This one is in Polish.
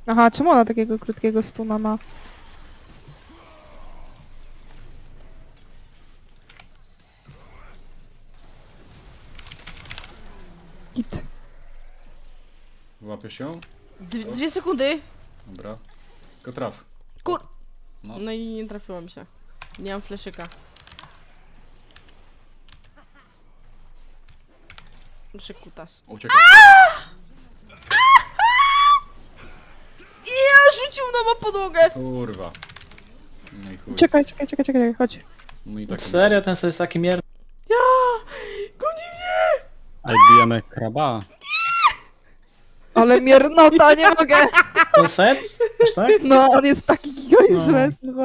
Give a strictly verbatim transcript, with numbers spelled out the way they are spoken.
Aha, czemu ona takiego krótkiego stuna ma? Git. Łapiesz ją? D dwie sekundy. Dobra. Tylko traf. Kur... No. No i nie trafiło mi się. Nie mam fleszyka. Fleszyk kutas. Uciekaj. Ja rzucił na podłogę! Kurwa. No i chuj. Czekaj, czekaj, czekaj, czekaj, chodź. No i tak. Serio, ten sobie jest taki mier... Ja! Goni mnie! Ale bijemy kraba. Ale miernota, nie mogę! To set? Aż tak? No, on jest taki giga useless.